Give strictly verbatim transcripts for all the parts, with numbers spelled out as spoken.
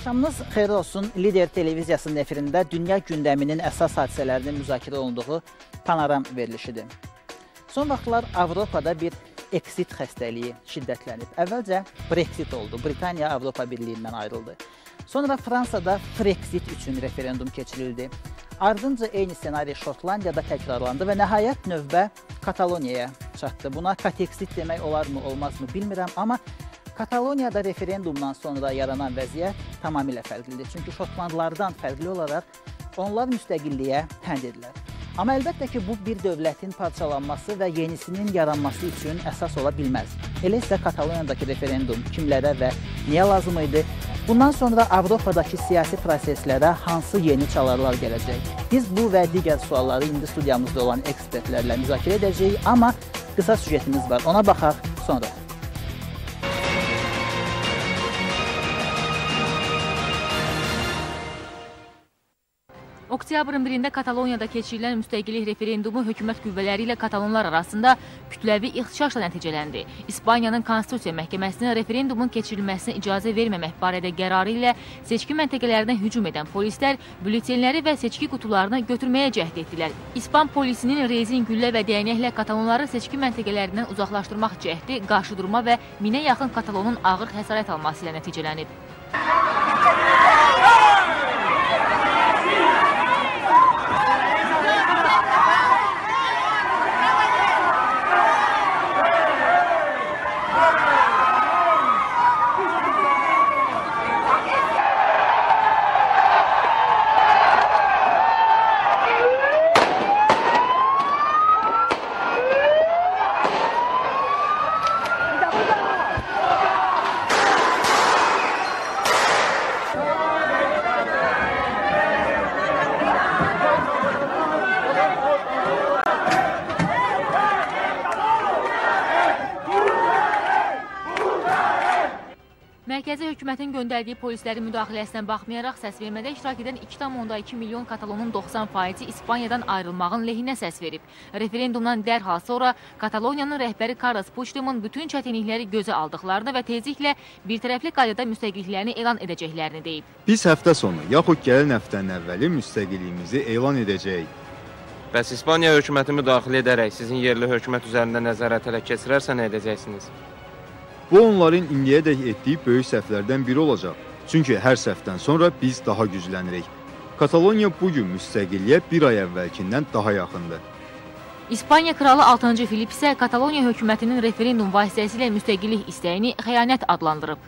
Axşamınız xeyir olsun. Lider televiziyasının efirində dünya gündəminin əsas hadisələrinin müzakirə olunduğu panoram verilişidir. Son vaxtlar Avropada bir eksit xəstəliyi şiddətlənib. Əvvəlcə Brexit oldu. Britaniya Avropa Birliyindən ayrıldı. Sonra Fransada Frexit üçün referendum keçirildi. Ardınca eyni senari Şotlandiyada təkrarlandı və nəhayət növbə Kataloniyaya çatdı. Buna kateksit demək olarmı, olmazmı bilmirəm, amma Kataloniyada referendumdan sonra yaranan vəziyyət tamamilə fərqlidir. Çünki Şotlandlardan fərqli olaraq onlar müstəqilliyə hənd edilər. Amma əlbəttə ki, bu bir dövlətin parçalanması və yenisinin yaranması üçün əsas ola bilməz. Elə isə Kataloniyadakı referendum kimlərə və niyə lazım idi? Bundan sonra Avropadakı siyasi proseslərə hansı yeni çalarlar gələcək? Biz bu və digər sualları indi studiyamızda olan ekspertlərlə müzakirə edəcəyik, amma qısa süjetimiz var. Ona baxaq sonra. Oktyabrın birində Kataloniyada keçirilən müstəqillik referendumu hökumət qüvvələri ilə katalonlar arasında kütləvi ixtişaşla nəticələndi. İspaniyanın Konstitusiya Məhkəməsinin referendumun keçirilməsinə icazə verməmək barədə qərarı ilə seçki məntəqələrinə hücum edən polislər bülletenləri və seçki qutularını götürməyə cəhd etdilər. İspan polisinin rezin güllə və dəyənəklə katalonları seçki məntəqələrindən uzaqlaşdırmaq cəhdi, qarşıdurma və minə yaxın katalonun ağır xəsarət alması ilə nəticələnib. Mərkəzi hökumətin göndərdiyi polislərin müdaxiləsinə baxmayaraq səsvermədə iştirak edən iki tam iki milyon katalonun doxsan faizi İspaniyadan ayrılmağın lehinə səs verib. Referendumdan dərhal sonra Kataloniyanın rəhbəri Carles Puigdemont bütün çətinlikləri gözə aldıqlarını və tezliklə bir tərəfli qaydada müstəqilliklərini elan edəcəklərini deyib. Biz həftə sonu, yaxud gələn həftənin əvvəli müstəqilliyimizi elan edəcəyik. Bəs İspaniya hökuməti müdaxilə edərək sizin yerli hökumət üzərində nəzarət ələ keçirərsə nə edəcəksiniz? Bu, onların indiyədək etdiyi böyük səhvlərdən biri olacaq. Çünki hər səhvdən sonra biz daha güclənirik. Kataloniya bugün müstəqilliyə bir ay əvvəlkindən daha yaxındır. İspaniya kralı altıncı Filip isə Kataloniya hökumətinin referendum vasitəsilə müstəqillik istəyini xəyanət adlandırıb.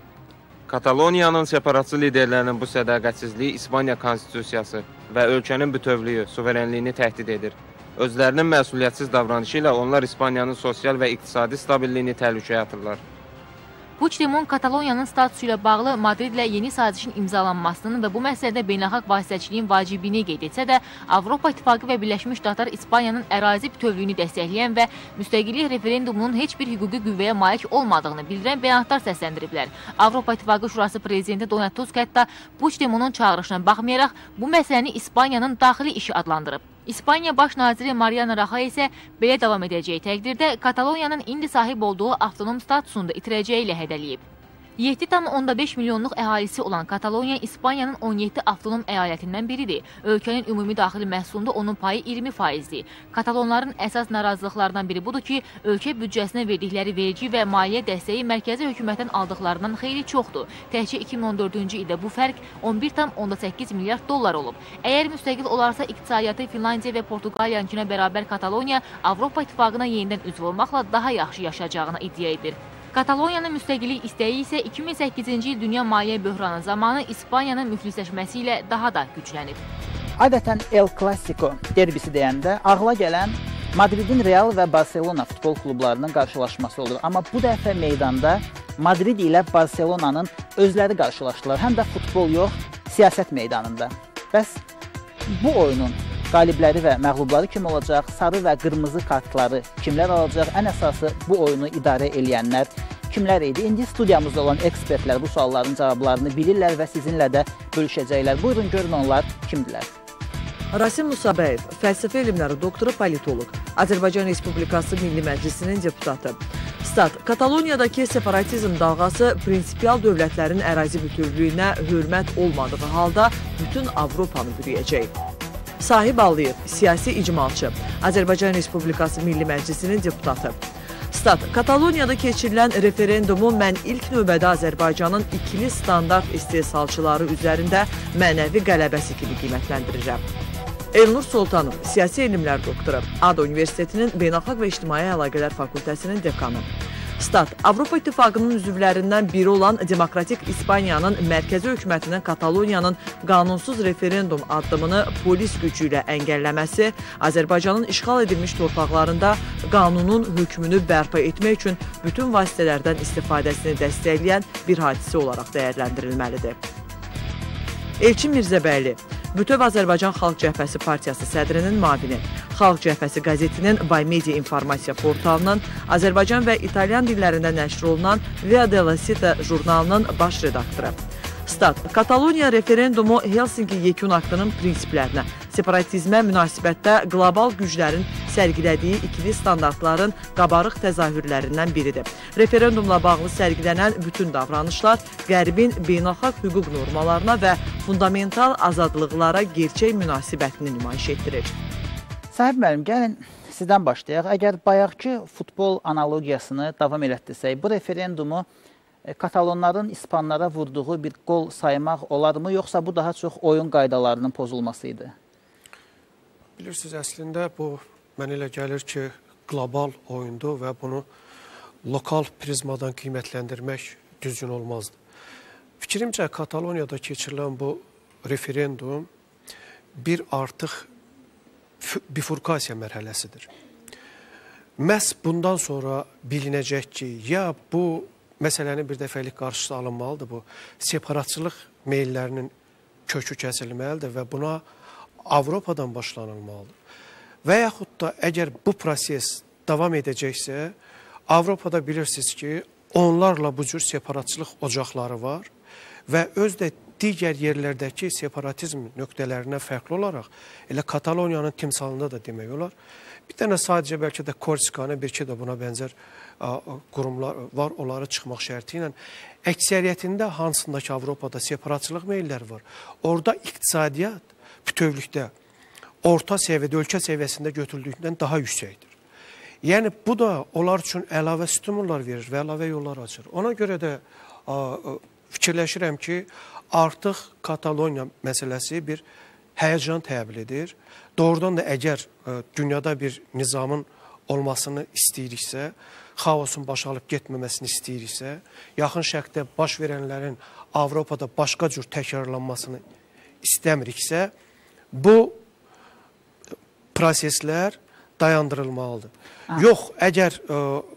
Kataloniyanın separatçı liderlərinin bu sədaqətsizliyi İspaniya konstitusiyası və ölkənin bütövlüyü, suverenliyini təhdid edir. Özlərinin məsuliyyətsiz davranışı ilə onlar İspaniyanın sosial və iqtisadi stabilliyini təhlükəyə atırlar. Puigdemont Kataloniyanın statusu ilə bağlı Madridlə yeni sazişin imzalanmasının və bu məsələdə beynəlxalq vasitəçiliyin vacibliyini qeyd etsə də, Avropa İttifaqı və Birləşmiş Ştatlar İspaniyanın ərazi bütövlüyünü dəstəkləyən və müstəqillik referendumunun heç bir hüquqi qüvvəyə malik olmadığını bildirən bəyanatlar səsləndiriblər. Avropa İttifaqı Şurası prezidenti Donald Tusk hətta Puigdemontun çağırışına baxmayaraq bu məsələni İspaniyanın daxili işi adlandırıb. İspaniya baş naziri Mariano Rajoy isə belə davam edəcəyi təqdirdə Kataloniyanın indi sahib olduğu avtonom statusunu da itirəcəyi ilə hədələyib. yeddi tam beş milyonluq əhalisi olan Kataloniya İspaniyanın on yeddi avtonom əyalətindən biridir. Ölkənin ümumi daxili məhsulunda onun payı iyirmi faizdir. Katalonların əsas narazılıqlarından biri budur ki, ölkə büdcəsinə verdikləri vergi və maliyyə dəstəyi mərkəzi hökumətdən aldıqlarından xeyli çoxdur. Təkcə iki min on dördüncü ildə bu fərq on bir tam səkkiz milyard dollar olub. Əgər müstəqil olarsa iqtisadiyyatı Finlandiya və Portuqaliyanınkinə bərabər Kataloniya Avropa İttifaqına yenidən üzv olmaqla daha yaxşı yaşayacağına iddia edir. Kataloniyanın müstəqillik istəyi isə iki min səkkizinci il dünya maliyyə böhranı zamanı İspaniyanın müflisləşməsi ilə daha da güclənib. Adətən El Clasico derbisi deyəndə ağla gələn Madridin Real və Barcelona futbol klublarının qarşılaşması olur. Amma bu dəfə meydanda Madrid ilə Barcelonanın özləri qarşılaşdılar. Həm də futbol yox, siyasət meydanında. Bəs bu oyunun qalibləri və məğlubları kim olacaq, sarı və qırmızı kartları kimlər alacaq, ən əsası bu oyunu idarə eləyənlər kimlər idi? İndi studiyamızda olan ekspertlər bu sualların cavablarını bilirlər və sizinlə də bölüşəcəklər. Buyurun, görün onlar kimdirlər? Rasim Musabəyev, fəlsəfə elmləri doktoru, politoloq, Azərbaycan Respublikası Milli Məclisinin deputatı. Stat, Kataloniyadakı separatizm dalğası prinsipial dövlətlərin ərazi bütövlüyünə hörmət olmadığı halda bütün Avropanı bürüyəcək. Sahib Aliyev, siyasi icmalçı, Azərbaycan Respublikası Milli Məclisinin deputatı. Stat, Kataloniyada keçirilən referendumu mən ilk növbədə Azərbaycanın ikili standart istehsalçıları üzərində mənəvi qələbəsi kimi qiymətləndirirəm. Elnur Sultanov, siyasi elmlər doktoru, ADA Universitetinin Beynəlxalq və İctimai Əlaqələr Fakültəsinin dekanı. Stat, Avropa İttifaqının üzvlərindən biri olan Demokratik İspaniyanın mərkəzi hökumətinin Kataloniyanın qanunsuz referendum addımını polis gücü ilə əngəlləməsi Azərbaycanın işğal edilmiş torpaqlarında qanunun hökmünü bərpa etmək üçün bütün vasitələrdən istifadəsini dəstəkləyən bir hadisə olaraq dəyərləndirilməlidir. Elçin Mirzəbəyli, Bütöv Azərbaycan Xalq Cəbhəsi Partiyası sədrinin müavini, Xalq Cəbhəsi qəzetinin Baymedia informasiya portalının, Azərbaycan və İtalyan dillərində nəşr olunan Via della Sita jurnalının baş redaktoru. Stat, Kataloniya referendumu Helsinki yekun aktının prinsiplərinə, separatizmə münasibətdə qlobal güclərin sərgilədiyi ikili standartların qabarıq təzahürlərindən biridir. Referendumla bağlı sərgilənən bütün davranışlar Qərbin beynəlxalq hüquq normalarına və fundamental azadlıqlara gerçək münasibətini nümayiş etdirir. Sahib müəllim, gəlin sizdən başlayaq. Əgər bayaqki futbol analogiyasını davam elətdirsək, bu referendumu Katalonların İspanlara vurduğu bir qol saymaq olarmı, yoxsa bu daha çox oyun qaydalarının pozulması idi? Bilirsiniz, əslində bu mənə elə gəlir ki, qlobal oyundur və bunu lokal prizmadan qiymətləndirmək düzgün olmazdı. Fikrimcə, Kataloniyada keçirilən bu referendum bir artıq bifurkasiya mərhələsidir. Məhz bundan sonra bilinəcək ki, ya bu məsələnin bir dəfəlik qarşısı alınmalıdır, bu separatçılıq meyillərinin kökü kəsilməlidir və buna Avropadan başlanılmalıdır. Və yaxud da əgər bu proses davam edəcəksə, Avropada bilirsiniz ki, onlarla bu cür separatçılıq ocaqları var və öz də digər yerlərdəki separatizm nöqtələrinə fərqli olaraq elə Kataloniyanın timsalında da demək olar. Bir dənə sadəcə bəlkə də Korsikanın, bir ki də buna bənzər qurumlar var, onları çıxmaq şərti ilə. Əksəriyyətində hansındakı Avropada separatçılıq meyilləri var. Orada iqtisadiyyat bütövlükdə orta səviyyədə, ölkə səviyyəsində götürüldüyündən daha yüksəkdir. Yəni, bu da onlar üçün əlavə stimullar verir və əlavə yollar açır. Ona görə də fikirləşirəm ki, artıq Kataloniya məsələsi bir həyəcan təbil edir. Doğrudan da əgər dünyada bir nizamın olmasını istəyiriksə, xaosun başalıb getməməsini istəyiriksə, yaxın şərqdə baş verənlərin Avropada başqa cür təkrarlanmasını istəmiriksə, bu proseslər dayandırılmalıdır. Ha. Yox, əgər ə,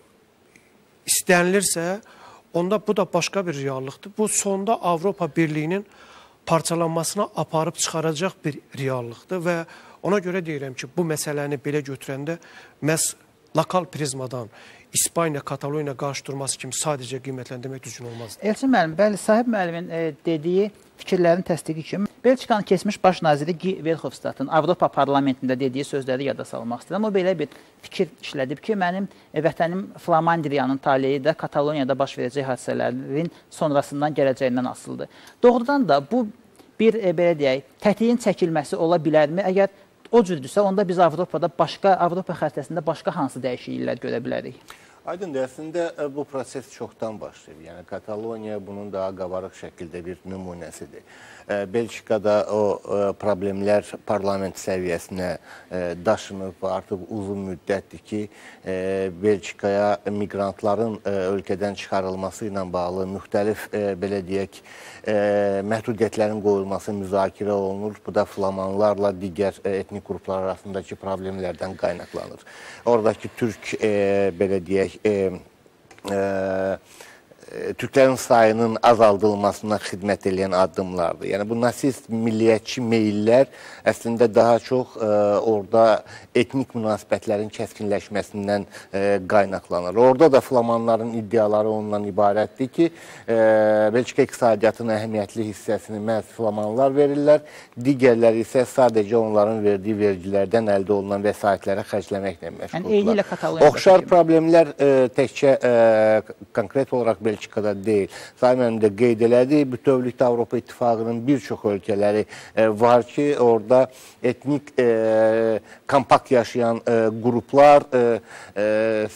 istənilirsə, onda bu da başqa bir reallıqdır. Bu, sonda Avropa Birliyinin parçalanmasına aparıb çıxaracaq bir reallıqdır və ona görə deyirəm ki, bu məsələni belə götürəndə məhz lokal prizmadan İspaniya, Kataloniya qarşı durması kimi sadəcə qiymətləndirmək düzgün olmazdır. Elçin müəllim, bəli, Sahib müəllimin e, dediyi fikirlərin təsdiqi kimi Belçikanın keçmiş baş naziri Guy Verhofstadtın Avropa parlamentində dediyi sözləri yada salmaq istəyirəm. O belə bir fikir işlədib ki, mənim e, vətənim Flamandriyanın taleyi də Kataloniyada baş verəcək hadisələrin sonrasından gələcəyindən asılıdır. Doğrudan da bu bir e, belə deyək, tətiyin çəkilməsi ola bilərmi? Əgər o cürdürsə, onda biz Avropada başqa, Avropa xəritəsində başqa hansı dəyişikliklər görə bilərik? Aydındır, əslində bu proses çoxdan başlayıb. Yəni, Kataloniya bunun daha qabarıq şəkildə bir nümunəsidir. Belçikada o problemlər parlament səviyyəsinə daşınıb, artıq uzun müddətdir ki, Belçikaya miqrantların ölkədən çıxarılması ilə bağlı müxtəlif, belə deyək, məhdudiyyətlərin qoyulması müzakirə olunur. Bu da flamanlarla digər etnik qruplar arasındakı problemlərdən qaynaqlanır. Oradakı türk, belə deyək, Türklərin sayının azaldılmasına xidmət edən addımlardır. Yəni bu nasist milliyyətçi meyillər əslində daha çox e, orada etnik münasibətlərin kəskinləşməsindən e, qaynaqlanır. Orada da flamanların iddiaları ondan ibarətdir ki, e, Belçika iqtisadiyyatının əhəmiyyətli hissəsini məhz flamanlar verirlər, digərləri isə sadəcə onların verdiyi vergilərdən əldə olunan vəsaitlərə xərcləməklə məşğuldurlar. Oxşar problemlər e, təkcə e, konkret olaraq Belçikada deyil. Sayın müəllim də qeyd elədi, bütövlükdə Avropa İttifaqının bir çox ölkələri e, var ki, orada etnik e, kompakt yaşayan e, qruplar e, e,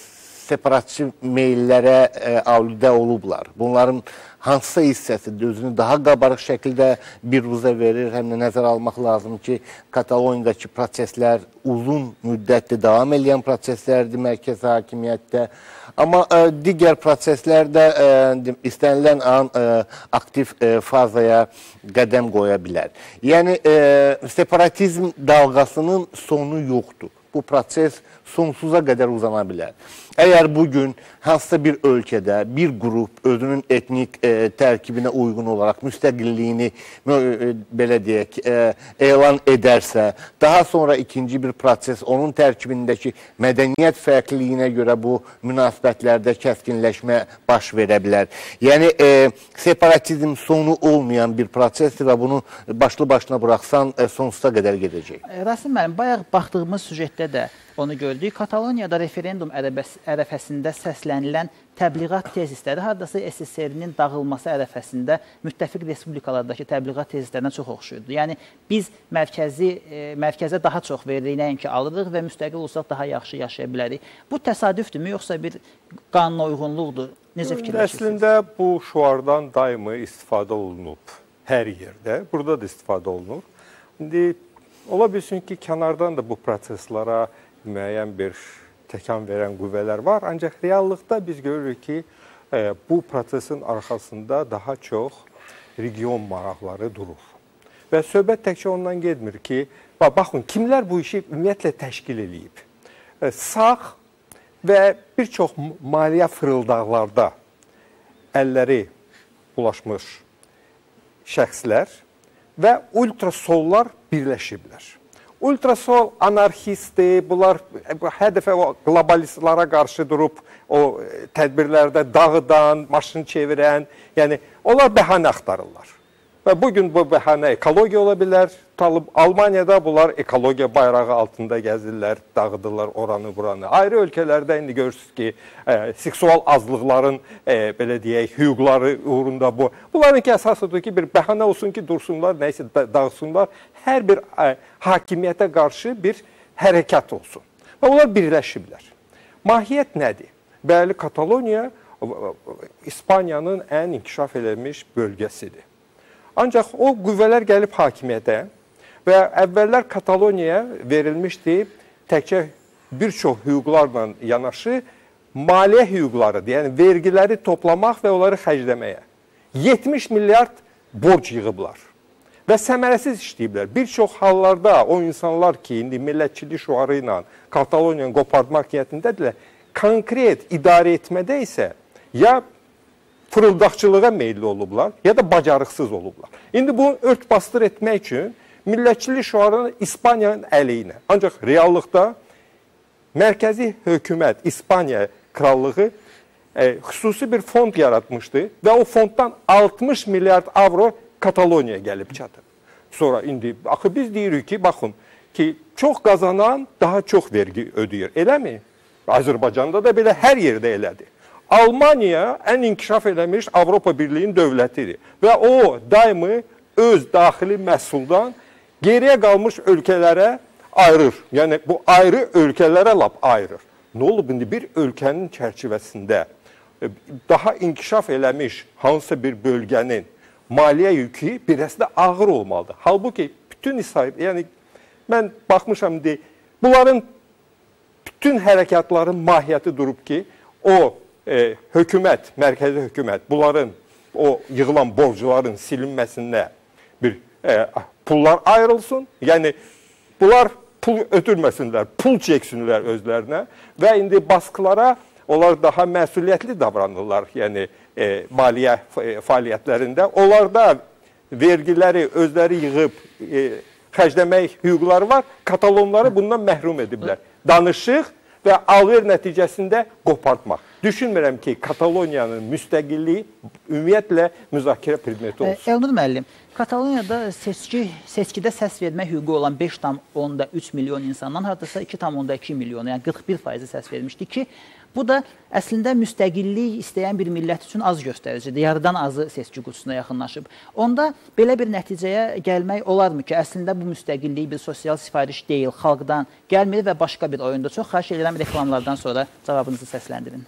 separatçı meyillərə e, aludə olublar. Bunların hansısa hissəsi özünü daha qabarıq şəkildə bir ruza verir. Həm də nəzər almaq lazım ki, Kataloniyadakı proseslər uzun müddətli davam edən proseslərdir mərkəzi hakimiyyətdə. Amma e, digər proseslərdə e, istənilən an e, aktiv e, fazaya qədəm qoya bilər. Yəni, e, separatizm dalğasının sonu yoxdur. Bu proses sonsuza qədər uzana bilər. Əgər bugün hansısa bir ölkədə bir qrup özünün etnik e, tərkibinə uyğun olaraq müstəqilliyini e, belə deyək, e, elan edərsə, daha sonra ikinci bir proses onun tərkibindəki mədəniyyət fərqliliyinə görə bu münasibətlərdə kəskinləşmə baş verə bilər. Yəni, e, separatizm sonu olmayan bir prosesdir və bunu başlı başına buraxsan e, sonsuza qədər gedəcək. Rasim müəllim, bayaq baxdığımız süjetdə də onu gördük. Kataloniyada referendum ərəfəsində səslənilən təbliğat tezisləri hardasa S S R-nin dağılması ərəfəsində müttəfiq respublikalardakı təbliğat tezislərinə çox oxşuyurdu. Yəni, biz mərkəzi, e, mərkəzə daha çox veririk, nəinki alırıq və müstəqil olsaq daha yaxşı yaşaya bilərik. Bu təsadüfdürmü, yoxsa bir qanuna uyğunluqdur? Necə fikirləşirsiniz? Əslində, bu şüardan daimi istifadə olunub hər yerdə. Burada da istifadə olunur. İndi, ola bilsin ki, kənardan da bu proseslara müəyyən bir təkan verən qüvvələr var. Ancaq reallıqda biz görürük ki, e, bu prosesin arxasında daha çox region maraqları durur. Və söhbət təkcə ondan getmir ki, baxın, kimlər bu işi ümumiyyətlə təşkil edib? E, sağ və bir çox maliyyə fırıldaqlarda əlləri bulaşmış şəxslər və ultrasollar birləşiblər. Ultrasol anarxistdir, bunlar hər dəfə o qlobalistlara qarşı durub o tədbirlərdə dağıdan, maşın çevirən, yəni onlar bəhanə axtarırlar. Və bugün bu bəhanə ekologiya ola bilər. Almaniyada bunlar ekologiya bayrağı altında gəzirlər, dağıdırlar oranı buranı. Ayrı ölkələrdə indi görürsünüz ki, e, seksual azlıqların e, belə deyək, hüquqları uğrunda bu. Bunlarınki əsas odur ki, bir bəhanə olsun ki, dursunlar, nəysə dağıtsınlar. Hər bir e, hakimiyyətə qarşı bir hərəkat olsun. Və onlar birləşiblər. Mahiyyət nədir? Bəli, Kataloniya İspaniyanın ən inkişaf edilmiş bölgəsidir. Ancaq o qüvvələr gəlib hakimiyyətə və əvvəllər Kataloniyaya verilmişdi təkcə bir çox hüquqlarla yanaşı maliyyə hüquqlarıdır. Yəni, vergiləri toplamaq və onları xərcləməyə. yetmiş milyard borc yığıblar və səmərəsiz işləyiblər. Bir çox hallarda o insanlar ki, indi millətçilik şüarı ilə Kataloniyanı qopardmaq niyyətindədirlər, konkret idarə etmədə isə ya fırıldaqçılığa meyilli olublar, ya da bacarıqsız olublar. İndi bunu ört-bastır etmək üçün millətçilik şüarını İspaniyanın əleyhinə. Ancaq reallıqda mərkəzi hökumət, İspaniya krallığı e, xüsusi bir fond yaratmışdı və o fonddan altmış milyard avro Kataloniyaya gəlib çatır. Sonra indi, axı biz deyirik ki, baxın, ki çox qazanan daha çox vergi ödəyir. Eləmi? Azərbaycanda da belə hər yerdə elədir. Almaniya ən inkişaf eləmiş Avropa Birliyinin dövlətidir və o daimi öz daxili məhsuldan geriyə qalmış ölkələrə ayırır. Yəni, bu ayrı ölkələrə lap ayırır. Nə olub indi bir ölkənin çərçivəsində daha inkişaf eləmiş hansısa bir bölgənin maliyyə yükü biraz da ağır olmalıdır. Halbuki bütün İsrail, yəni mən baxmışam indi, bunların bütün hərəkatların mahiyyəti durub ki, o E, hökumət, mərkəzi hökumət bunların o yığılan borcuların silinməsində bir e, pullar ayrılsın. Yəni, bunlar pul ötürməsinlər, pul çəksinlər özlərinə və indi baskılara onlar daha məsuliyyətli davranırlar. Yəni, e, maliyyə fəaliyyətlərində. Onlarda vergiləri özləri yığıb e, xərcləmək hüquqları var. Katalonları bundan məhrum ediblər. Danışıq və ağır nəticəsində qopartmaq. Düşünmürəm ki, Kataloniyanın müstəqilliyi ümumiyyətlə müzakirə predmeti olsun. Elnur müəllim, Kataloniyada seçki, seçkidə səs vermək hüququ olan beş tam onda üç milyon insandan hardasa iki tam onda iki milyon, yəni qırx bir faizi səs vermişdi ki, bu da əslində müstəqillik istəyən bir millət üçün az göstəricidir. Yarıdan azı seçki qutusuna yaxınlaşıb. Onda belə bir nəticəyə gəlmək olarmı ki, əslində bu müstəqillik bir sosial sifariş deyil, xalqdan gəlmir və başqa bir oyunda. Çox xahiş edirəm, reklamlardan sonra cavabınızı səsləndirin.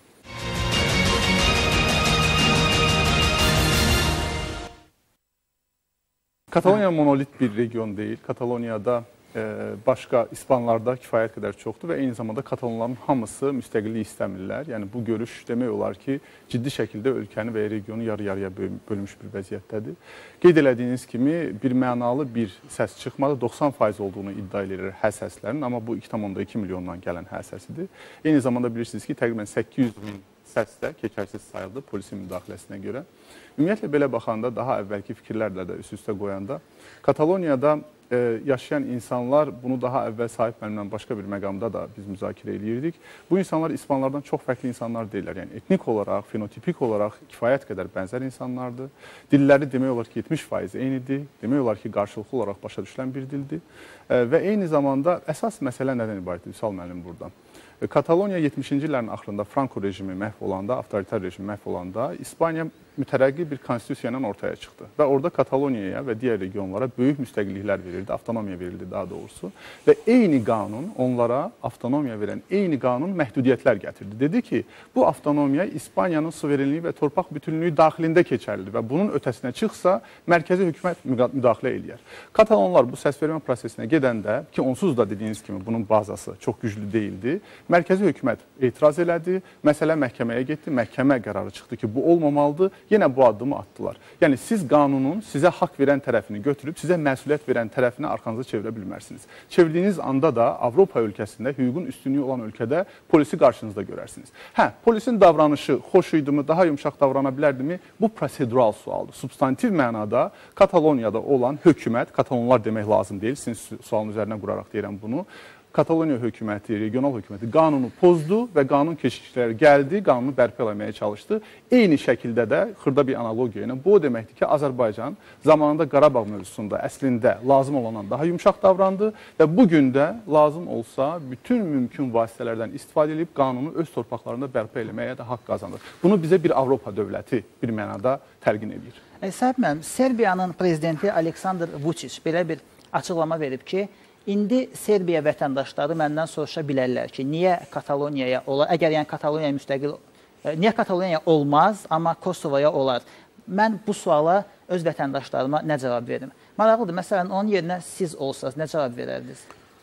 Kataloniya monolit bir region deyil. Kataloniyada e, başqa İspanlarda kifayət qədər çoxdur və eyni zamanda Katalonların hamısı müstəqillik istəmirlər. Yəni bu görüş demək olar ki, ciddi şəkildə ölkəni və regionu yarı-yarıya bölmüş bir vəziyyətdədir. Qeyd elədiyiniz kimi bir mənalı bir səs çıxmadı. doxsan faiz olduğunu iddia edir hə səslərin, amma bu iki tam onda iki milyondan gələn hə səsidir. Eyni zamanda bilirsiniz ki, təqribən səkkiz yüz min səs də keçərsiz sayıldı polisin müdaxiləsinə görə. Ümumiyyətlə belə baxanda, daha əvvəlki fikirlərlə də üst-üstə qoyanda, Kataloniyada e, yaşayan insanlar, bunu daha əvvəl Sahib müəllimlə başqa bir məqamda da biz müzakirə edirdik. Bu insanlar İspanlardan çox fərqli insanlar deyirlər. Yəni etnik olaraq, fenotipik olaraq kifayət qədər bənzər insanlardır. Dilləri demək olar ki, yetmiş faiz eynidir. Demək olar ki, qarşılıqlı olaraq başa düşülən bir dildir. E, və eyni zamanda əsas məsələ nədən ibarətdir? Vüsal müəllim buradan. Kataloniya yetmişinci illərin axırında Franco rejimi məhv olanda, avtoritar rejim məhv olanda İspaniya mütərəqqi bir konstitusiya ilə ortaya çıxdı. Və orada Kataloniyaya və digər regionlara böyük müstəqilliklər verildi, avtonomiya verildi daha doğrusu. Və eyni qanun onlara avtonomiya verən eyni qanun məhdudiyyətlər gətirdi. Dedi ki, bu avtonomiya İspaniyanın suverenliyi və torpaq bütünlüyü daxilində keçərlidir və bunun ötəsinə çıxsa mərkəzi hökumət müdaxilə eləyər. Katalonlar bu səsvermə prosesinə gedəndə, ki onsuz da dediyiniz kimi bunun bazası çox güclü deyildi, mərkəzi hökumət etiraz elədi, məsələ məhkəməyə getdi, məhkəmə qərarı çıxdı ki, bu olmamalıdır, yenə bu addımı atdılar. Yəni, siz qanunun sizə haqq verən tərəfini götürüb, sizə məsuliyyət verən tərəfini arxanıza çevirə bilmərsiniz. Çevirdiyiniz anda da Avropa ölkəsində, hüququn üstünlüyü olan ölkədə polisi qarşınızda görərsiniz. Hə, polisin davranışı xoş idimi, daha yumuşaq davrana bilərdimi? Bu prosedural sualdır. Substantiv mənada Kataloniyada olan hökumət, Katalonlar demək lazım deyil, sizin sualın üzərinə quraraq deyirəm bunu, Kataloniya hökuməti, regional hökuməti qanunu pozdu və qanun keşikçiləri gəldi, qanunu bərpa eləməyə çalışdı. Eyni şəkildə də xırda bir analogiya ilə bu o deməkdir ki, Azərbaycan zamanında Qarabağ mövzusunda əslində lazım olandan daha yumuşaq davrandı və bugün də lazım olsa bütün mümkün vasitələrdən istifadə edib qanunu öz torpaqlarında bərpa eləməyə də haqq qazanır. Bunu bizə bir Avropa dövləti bir mənada təlqin edir. E, Səhib müəllim, Serbiyanın prezidenti Aleksandr Vučić belə bir açıqlama verib ki, İndi Serbiya vətəndaşları məndən soruşa bilərlər ki, niyə Kataloniyaya olar, əgər yəni Kataloniya müstəqil, niyə Kataloniyaya olmaz, amma Kosovaya olar? Mən bu suala öz vətəndaşlarıma nə cavab verim? Maraqlıdır, məsələn, onun yerinə siz olsanız, nə cavab verərdiniz?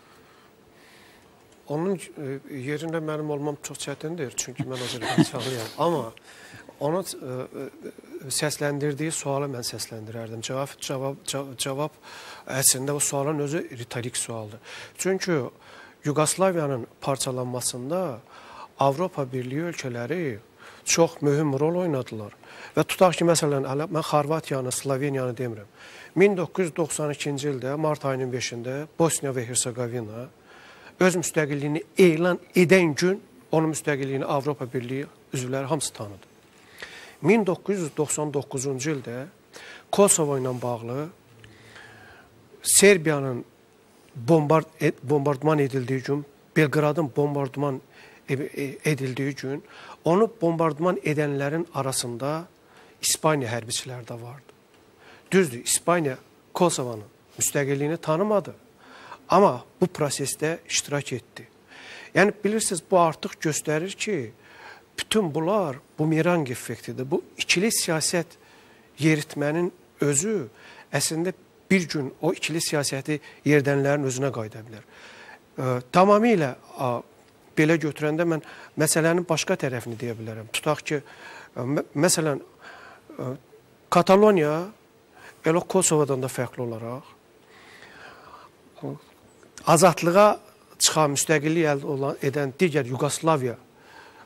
Onun yerində mənim olmam çox çətindir, çünki mən Azərbaycanlıyam. Amma onun səsləndirdiyi sualı mən səsləndirərdim. Cavab, cavab, cavab əslində o sualın özü ritorik sualdır. Çünki Yugoslaviyanın parçalanmasında Avropa Birliyi ölkələri çox mühüm rol oynadılar. Və tutaq ki, məsələn, mən Xorvatiyanı, Sloveniyanı demirəm. min doqquz yüz doxsan ikinci ildə, mart ayının beşində Bosniya və Hersegovina öz müstəqilliyini elan edən gün onun müstəqilliyini Avropa Birliyi üzvləri hamısı tanıdı. min doqquz yüz doxsan doqquzuncu ildə Kosovo ilə bağlı Serbiyanın bombard bombardman edildiyi gün, Belqradın bombardman edildiyi gün, onu bombardman edənlərin arasında İspaniya hərbiçiləri də vardı. Düzdür, İspaniya Kosovanın müstəqilliyini tanımadı, amma bu prosesdə iştirak etdi. Yəni, bilirsiniz, bu artıq göstərir ki, bütün bunlar bumerang effektidir. Bu ikili siyasət yeritmənin özü əslində bir gün o ikili siyasəti yeridənlərin özünə qayıda bilər. E, tamamilə a, belə götürəndə mən məsələnin başqa tərəfini deyə bilərəm. Tutaq ki, e, məsələn, e, Kataloniya elə Kosovadan da fərqli olaraq e, azadlığa çıxan, müstəqillik əldə edən digər Yugoslaviya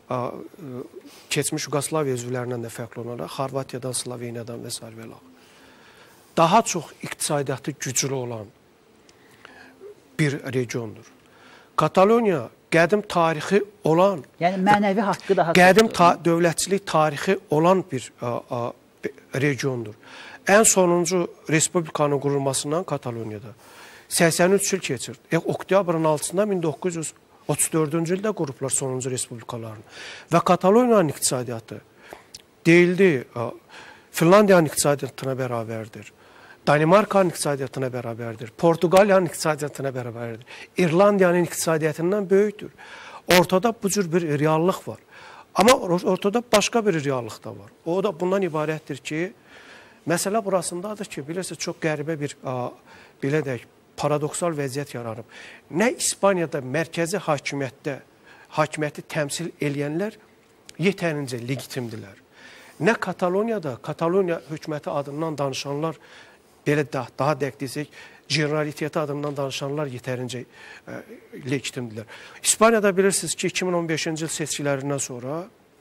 keçmiş Yugoslaviya üzvlərindən də fərqli olaraq, Xorvatiyadan, Sloveniyadan və s. daha çox iqtisadiyyatı güclü olan bir regiondur. Kataloniya qədim tarixi olan, yəni mənəvi haqqı daha qədim ta dövlətçilik tarixi olan bir a, a, regiondur. Ən sonuncu respublikanın qurulmasından Kataloniyada səksən üç il keçir. E, oktyabrın altısında min doqquz yüz otuz dördüncü ildə qurublar sonuncu respublikalarını. Və Kataloniyanın iqtisadiyyatı deyildi, a, Finlandiyanın iqtisadiyyatına bərabərdir. Danimarkanın iqtisadiyyatına bərabərdir. Portuqaliyanın iqtisadiyyatına bərabərdir. İrlandiyanın iqtisadiyyatından böyükdür. Ortada bu cür bir reallıq var. Amma ortada başqa bir reallıq da var. O da bundan ibarətdir ki, məsələ burasındadır ki, bilirsiniz, çox qəribə bir, a, belə deyək, paradoksal vəziyyət yaranıb. Nə İspaniyada mərkəzi hakimiyyətdə, hakimiyyəti təmsil eləyənlər yetərincə legitimdilər. Nə Kataloniyada, Kataloniya hökuməti adından danışanlar, belə daha, daha dəqiq desək, generaliteti adından danışanlar yetərincə e, legitimdilər. İspaniyada bilirsiniz ki, iki min on beşinci il seçkilərindən sonra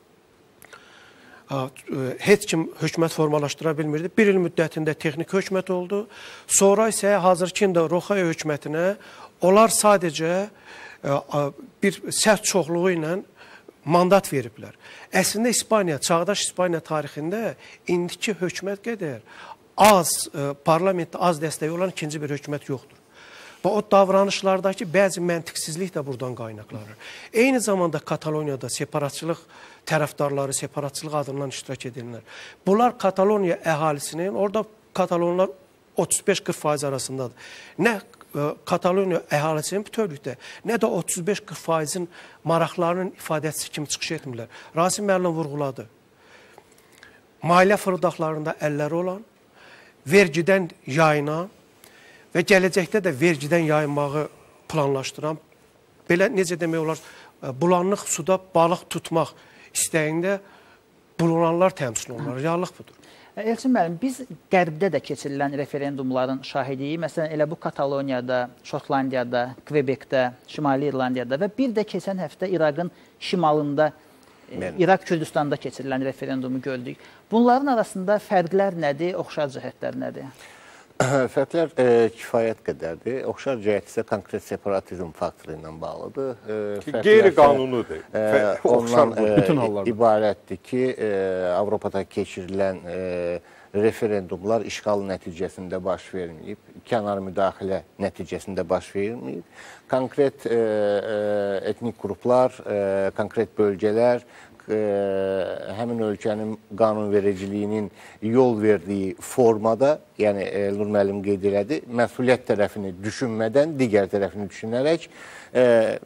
a, e, heç kim hökumət formalaşdıra bilmirdi. Bir il müddətində texnik hökumət oldu. Sonra isə hazırki indi Roxaya hökumətinə onlar sadəcə e, a, bir sərt çoxluğu ilə mandat veriblər. Əslində İspaniya, çağdaş İspaniya tarixində indiki hökumət qədər az, e, parlamentdə az dəstəyi olan ikinci bir hökumət yoxdur. Və o davranışlardakı bəzi məntiqsizlik də buradan qaynaqlanır. Eyni zamanda Kataloniyada separatçılıq tərəfdarları, separatçılıq adından iştirak edirlər. Bunlar Kataloniya əhalisinin, orada Katalonlar otuz beş qırx faiz arasındadır. Nə e, Kataloniya əhalisinin bütövlükdə, nə də otuz beş qırx faizin maraqlarının ifadəçisi kimi çıxış etmirlər. Rasim müəllim vurğuladı. Maliyyə fırıldaqlarında əlləri olan, vergidən yayınan və gələcəkdə də vergidən yayınmağı planlaşdıran, belə necə demək olar, bulanlıq suda balıq tutmaq istəyində bulunanlar təmsil olunur. Reallıq budur. Elçin müəllim, biz qərbdə də keçirilən referendumların şahidiyik. Məsələn, elə bu Kataloniyada, Şotlandiyada, Kvebekdə, Şimali İrlandiyada və bir də keçən həftə İraqın şimalında, Mən. İraq Kürdistanda keçirilən referendumu gördük. Bunların arasında fərqlər nədir, oxşar cəhətlər nədir? Fərqlər e, kifayət qədərdir. Oxşar cəhət isə konkret separatizm faktoru ilə bağlıdır. E, Qeyri-qanunudur. E, ondan e, ibarətdir ki, e, Avropada keçirilən e, referendumlar işğal nəticəsində baş verməyib, kənar müdaxilə nəticəsində baş verməyib. Konkret e, e, etnik qruplar, e, konkret bölgələr, e, həmin ölkənin qanunvericiliyinin yol verdiyi formada, yəni e, Nur müəllim qeyd elədi, məsuliyyət tərəfini düşünmədən, digər tərəfini düşünərək e,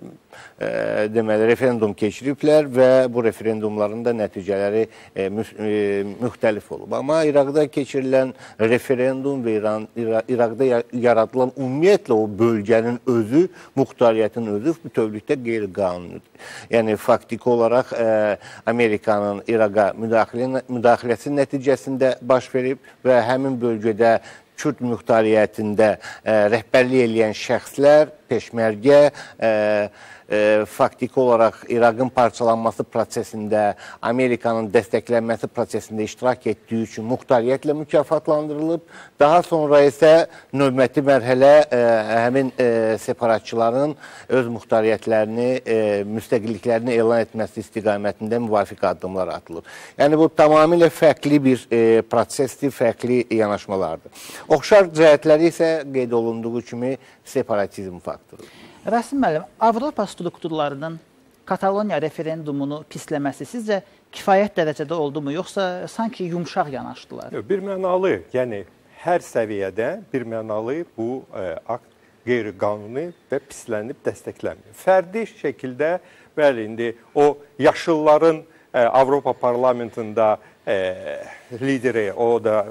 e, deməli, referendum keçiriblər və bu referendumların da nəticələri e, mü e, müxtəlif olub. Amma İraqda keçirilən referendum və İran, İraqda yaradılan ümumiyyətlə o bölgənin özü, muxtariyyətin özü bütövlükdə qeyri-qanunidir. Yəni, faktiki olaraq e, Amerikanın İraqa müdaxilə, müdaxiləsi nəticəsində baş verib və həmin bölgədə Kürd muxtariyyətində e, rəhbərlik eləyən şəxslər, peşmərgə, e, e, faktiki olaraq İraqın parçalanması prosesində, Amerikanın dəstəklənməsi prosesində iştirak etdiyi üçün muxtariyyətlə mükafatlandırılıb. Daha sonra isə növbəti mərhələ e, həmin e, separatçıların öz muxtariyyətlərini, e, müstəqilliklərini elan etməsi istiqamətində müvafiq addımlar atılıb. Yəni, bu tamamilə fərqli bir e, prosesdir, fərqli yanaşmalardır. Oxşar cəhətləri isə qeyd olunduğu kimi separatizm faktorudur. Rasim müəllim, Avropa strukturlarının Kataloniya referendumunu pisləməsi sizcə kifayət dərəcədə oldu mu, yoxsa sanki yumşaq yanaşdılar? Bir mənalı, yəni hər səviyyədə bir mənalı bu e, akt qeyri-qanuni və pislənib dəstəklənmir. Fərdi şəkildə, bəli, indi o yaşılların e, Avropa parlamentində e, lideri, o da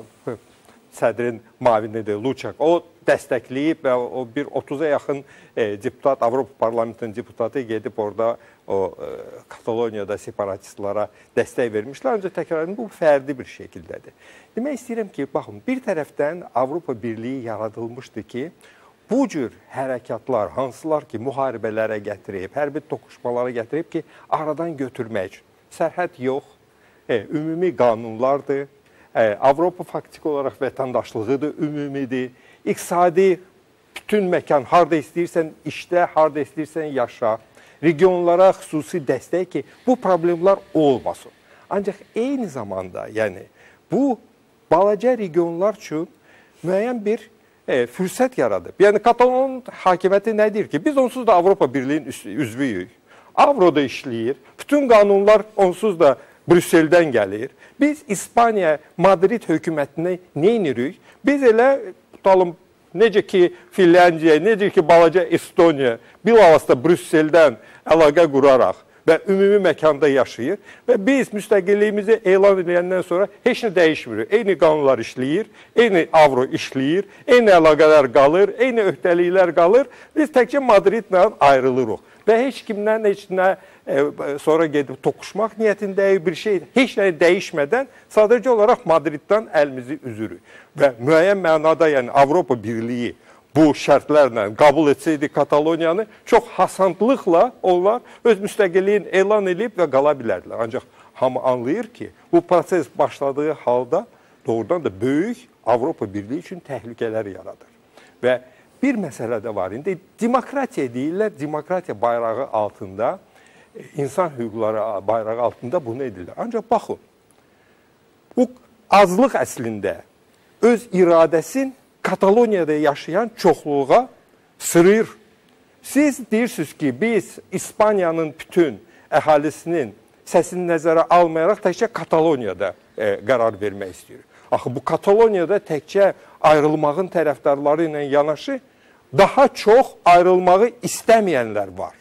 sədrin mavinidir, Luçak, o dəstəkləyib və o bir otuza yaxın e, deputat, Avropa parlamentinin deputatı gedib orada o e, Kataloniyada separatistlara dəstək vermişlər. Öncə təkrar edim, bu fərdi bir şəkildədir. Demək istəyirəm ki, baxın, bir tərəfdən Avropa Birliyi yaradılmışdı ki, bu cür hərəkatlar, hansılar ki, müharibələrə gətirib, hərbi toqquşmalara gətirib ki, aradan götürmək üçün. Sərhəd yox, e, ümumi qanunlardır, e, Avropa faktiki olaraq vətəndaşlığıdır, ümumidir, iqtisadi bütün məkan, harada istəyirsən işlə, harada istəyirsən yaşa, regionlara xüsusi dəstək ki, bu problemlər olmasın. Ancaq eyni zamanda, yəni, bu balaca regionlar üçün müəyyən bir e, fürsət yaradıb. Yəni, Katalon hakimiyyəti nə deyir ki, biz onsuz da Avropa Birliyin üzvüyük, Avroda işləyir, bütün qanunlar onsuz da Brüsseldən gəlir. Biz İspaniya, Madrid hökumətinə neynirik? Biz elə tutalım, necə ki Finlandiya, necə ki balaca Estoniya bilavasitə Brüsseldən əlaqə quraraq və ümumi məkanda yaşayır və biz müstəqilliyimizi elan edəndən sonra heç nə dəyişmir. Eyni qanunlar işləyir, eyni avro işləyir, eyni əlaqələr qalır, eyni öhdəliklər qalır. Biz təkcə Madridlə ayrılırıq və heç kimdən heç nə e, sonra gedib toqquşmaq niyyətindəyi bir şey, heç nə dəyişmədən sadəcə olaraq Madriddən əlimizi üzürük. Və müəyyən mənada, yəni Avropa Birliyi bu şərtlərlə qəbul etsəydi Kataloniyanı, çox hasandlıqla onlar öz müstəqilliyini elan edib və qala bilərdilər. Ancaq hamı anlayır ki, bu proses başladığı halda doğrudan da böyük Avropa Birliyi üçün təhlükələr yaradır. Və bir məsələ də var. İndi demokratiya deyirlər, demokratiya bayrağı altında, insan hüquqları bayrağı altında bunu edirlər. Ancaq baxın, bu azlıq əslində öz iradəsin Kataloniyada yaşayan çoxluğa sırır. Siz deyirsiniz ki, biz İspaniyanın bütün əhalisinin səsini nəzərə almayaraq təkcə Kataloniyada e, qərar vermək istəyirik. Axı, bu Kataloniyada təkcə ayrılmağın tərəfdarları ilə yanaşı daha çox ayrılmağı istəməyənlər var.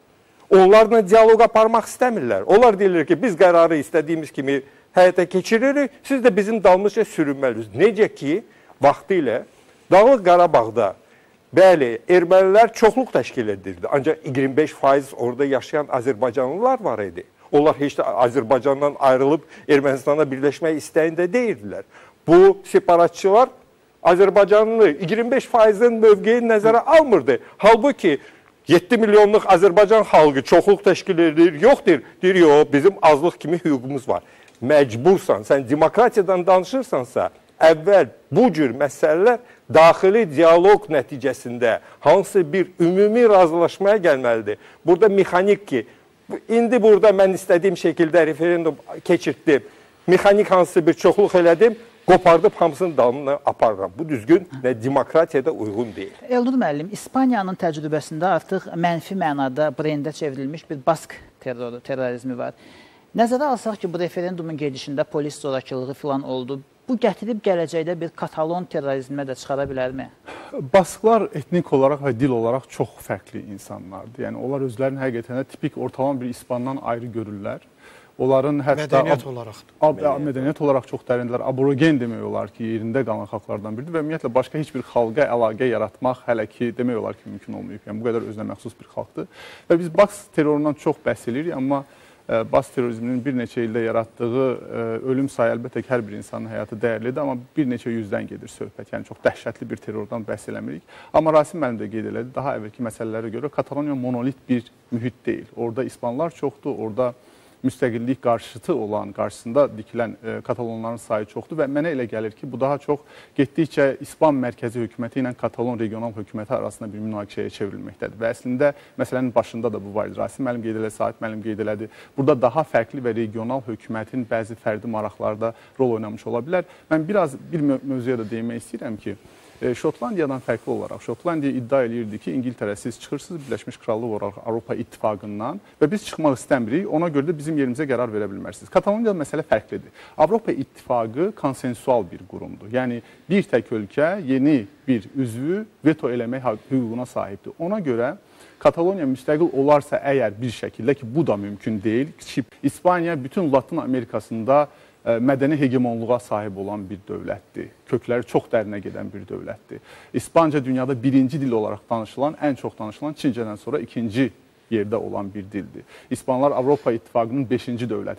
Onlarla diyaloq aparmaq istəmirlər. Onlar deyirlər ki, biz qərarı istədiyimiz kimi həyata keçiririk, siz də bizim dalımızca sürünməlisiniz. Necə ki, vaxtı ilə Dağlıq Qarabağda, bəli, ermənilər çoxluq təşkil edirdi. Ancaq iyirmi beş faiz orada yaşayan Azərbaycanlılar var idi. Onlar heç də Azərbaycandan ayrılıb Ermənistana birləşmək istəyində deyildilər. Bu separatçılar Azərbaycanlı iyirmi beş faizin mövqeyini nəzərə almırdı. Halbuki yeddi milyonluq Azərbaycan xalqı çoxluq təşkil edir, yox deyir. Deyir, yox, bizim azlıq kimi hüququmuz var. Məcbursan, sən demokratiyadan danışırsansa, əvvəl bu cür məsələlər daxili diyaloq nəticəsində hansı bir ümumi razılaşmaya gəlməlidir. Burada mexanik ki, indi burada mən istədiyim şəkildə referendum keçirtdim, mexanik hansı bir çoxluq elədim, qopardıb hamısının dalını aparıram. Bu düzgün və demokratiyada uyğun deyil. Elnur müəllim, İspaniyanın təcrübəsində artıq mənfi mənada brendə çevrilmiş bir bask terroru, terrorizmi var. Nəzərə alsaq ki, bu referendumun gedişində polis zorakılığı filan oldu. Bu gətirib gələcəkdə bir Katalon terrorizmə də çıxara bilərmi? Basklar etnik olaraq və dil olaraq çox fərqli insanlardır. Yəni, onlar özlərini həqiqətən də tipik ortalama bir İspandan ayrı görürlər. Onların hətta mədəniyyət olaraqdır. Mədəniyyət. mədəniyyət olaraq çox dərindirlər. Aborigen demək olar ki, yerində qalan xalqlardan biridir və ümumiyyətlə başqa heç bir xalqa əlaqə yaratmaq hələ ki, demək olar ki, mümkün olmayıb. Yəni, bu qədər özünə məxsus bir xalqdır. Və biz Bask terrorundan çox bəhs edirik, amma Bask terrorizminin bir neçə ildə yaratdığı ölüm sayı əlbəttə ki, hər bir insanın həyatı dəyərlidir, amma bir neçə yüzdən gedir söhbət. Yəni, çox dəhşətli bir terrordan bəhs eləmirik. Amma Rasim müəllim də qeyd elədi, daha əvvəlki məsələlərə görə Kataloniya monolit bir mühit deyil. Orada İspanlar çoxdur, orada müstəqillik qarşıtı olan, qarşısında dikilən e, Katalonların sayı çoxdur və mənə elə gəlir ki, bu daha çox getdikcə İspan mərkəzi hökuməti ilə Katalon regional hökuməti arasında bir münaqişəyə çevrilməkdədir. Və əslində məsələnin başında da bu var idi. Rasim müəllim qeyd elədi, Sait müəllim qeyd elədi. Burada daha fərqli və regional hökumətin bəzi fərdi maraqları da rol oynamış ola bilər. Mən biraz bir mövzuya da deymək istəyirəm ki, Şotlandiyadan fərqli olaraq, Şotlandiya iddia edirdi ki, İngiltərə siz çıxırsınız Birləşmiş Krallıq olaraq Avropa İttifaqından və biz çıxmaq istəmirik, ona görə də bizim yerimizə qərar verə bilmərsiniz. Kataloniyada məsələ fərqlidir. Avropa İttifaqı konsensual bir qurumdur. Yəni, bir tək ölkə yeni bir üzvü veto eləmək hüququna sahibdir. Ona görə Kataloniya müstəqil olarsa əgər bir şəkildə ki, bu da mümkün deyil, İspaniya bütün Latin Amerikasında mədəni hegemonluğa sahib olan bir dövlətdir. Kökləri çox dərinə gedən bir dövlətdir. İspanca dünyada birinci dil olaraq danışılan, ən çox danışılan Çincədən sonra ikinci yerdə olan bir dildir. İspanlar Avropa İttifaqının beşinci dövlətidir.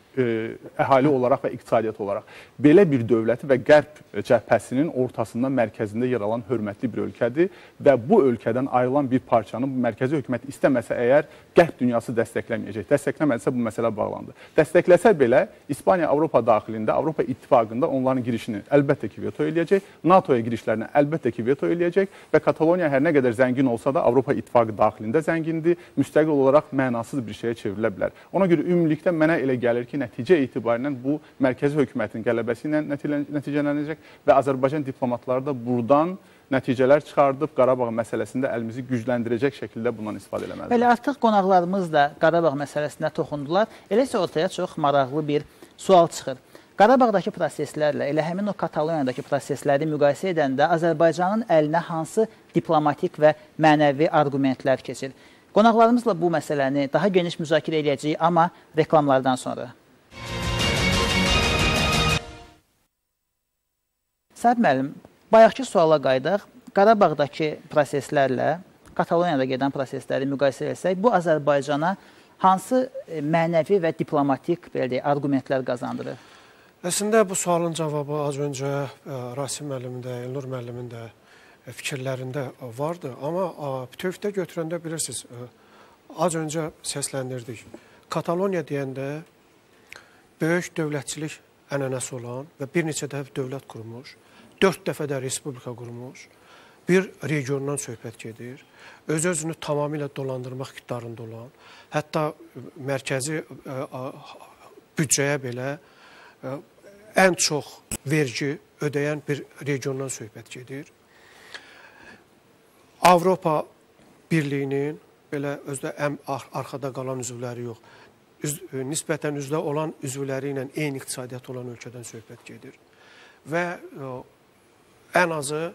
e, əhali olaraq və iqtisadiyyat olaraq. Belə bir dövləti və qərb cəbhəsinin ortasında, mərkəzində yer alan hörmətli bir ölkədir və bu ölkədən ayrılan bir parçanı mərkəzi hökumət istəməsə əgər qərb dünyası dəstəkləməyəcək. Dəstəkləmədisə bu məsələ bağlandı. Dəstəkləsə belə İspaniya Avropa daxilində, Avropa İttifaqında onların girişini əlbəttə ki, veto eləyəcək, NATOya girişlərini əlbəttə ki, veto eləyəcək və Kataloniya hər nə qədər zəngin olsa da Avropa İttifaqı daxilində zəngindir, müstəqil olaraq mənasız bir şeyə çevrilə bilər. Ona görə ümumilikdə mənə elə gəlir ki, nəticə etibarilə bu mərkəzi hökumətin qələbəsi ilə nəticələnəcək və Azərbaycan diplomatları da buradan nəticələr çıxardıb Qarabağ məsələsində əlimizi gücləndirəcək şəkildə bundan istifadə eləməlidir. Belə artıq qonaqlarımız da Qarabağ məsələsində toxundular. Elə isə ortaya çox maraqlı bir sual çıxır. Qarabağdakı proseslərlə elə həmin o Kataloniyadakı prosesləri müqayisə edəndə Azərbaycanın əlinə hansı diplomatik və mənəvi arqumentlər keçir? Qonaqlarımızla bu məsələni daha geniş müzakirə edəcəyik, amma reklamlardan sonra. Səhib müəllim, bayaqki suala qayıdaq. Qarabağdakı proseslərlə Kataloniyada gedən prosesləri müqayisə etsək, bu Azərbaycana hansı mənəvi və diplomatik deyək, argumentlər qazandırır? Əslində bu sualın cavabı az öncə Rasim müəllimin də, Elnur müəllimin də fikirlərində vardı. Amma bütövlükdə götürəndə bilirsiniz, az öncə səsləndirdik. Kataloniya deyəndə böyük dövlətçilik ənənəsi olan və bir neçə dəfə dövlət qurmuş, dörd dəfə də respublika qurmuş, bir regiondan söhbət gedir, öz-özünü tamamilə dolandırmaq iqtidarında olan, hətta mərkəzi büdcəyə belə ən çox vergi ödəyən bir regiondan söhbət gedir. Avropa Birliyinin belə özdə ən arxada qalan üzvləri yox, üz, nisbətən üzvdə olan üzvləri ilə eyni iqtisadiyyat olan ölkədən söhbət gedir. Və ən azı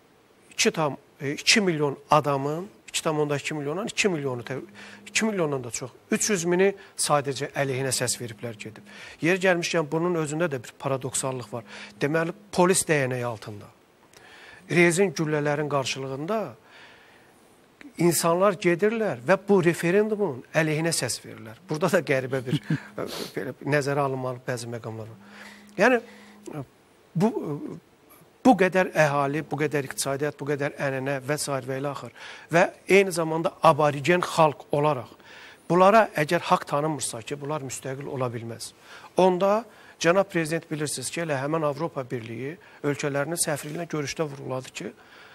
iki milyon adamın, iki tam iki milyondan iki milyonu, iki milyondan da çox, üç yüz mini sadəcə əleyhinə səs veriblər gedib. Yer gəlmişkən bunun özündə də bir paradoksallıq var. Deməli, polis dəyənəyi altında, rezin güllələrin qarşılığında insanlar gedirlər və bu referendumun əleyhinə səs verirlər. Burada da qəribə bir nəzərə alınmalı bəzi məqamlar var. Yəni, bu, bu qədər əhali, bu qədər iqtisadiyyat, bu qədər ənənə və s. və ilə axır və eyni zamanda aborigen xalq olaraq bunlara əgər haqq tanınmırsa ki, bunlar müstəqil ola bilməz. Onda cənab prezident bilirsiniz ki, elə həmən Avropa Birliyi ölkələrinin səfirliyinə görüşdə vuruladı ki,